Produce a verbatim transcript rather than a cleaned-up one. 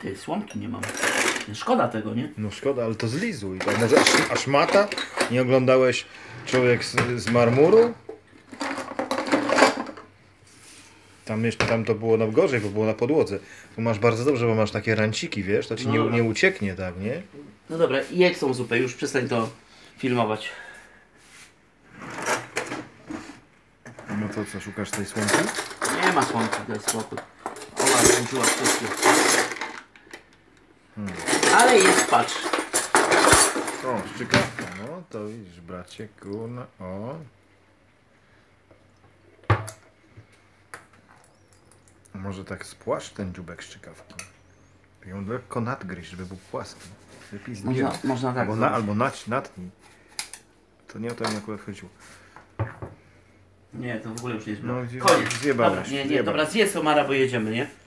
Tej słomki nie mam. Szkoda tego, nie? No szkoda, ale to zlizuj. To może aż, aż mata? Nie oglądałeś Człowiek z, z marmuru? Tam jeszcze tam to było no gorzej, bo było na podłodze. Tu masz bardzo dobrze, bo masz takie ranciki, wiesz, to ci No nie, dobra. nie ucieknie, tak, nie? No dobra, jedz tą zupę, już przestań to filmować. No to co, szukasz tej słomki? Nie ma słomki, daj spokój. Ona złączyła wszystkie. Hmm. Ale jest, patrz. O, szczykawka, no to widzisz, bracie, kurna, o. Może tak spłaszcz ten dziubek szczykawki. Ją lekko nadgryź, żeby był płaski. Lepiej zbierz. Można, można tak Albo, na, zrobić. albo nać, natnij. To nie o to mi akurat chodziło. Nie, to w ogóle już nie jest No, brak. zje- Koniec. zjebałeś, Dobra, nie, nie, zjebałeś. dobra, zjedz Omara, bo jedziemy, nie?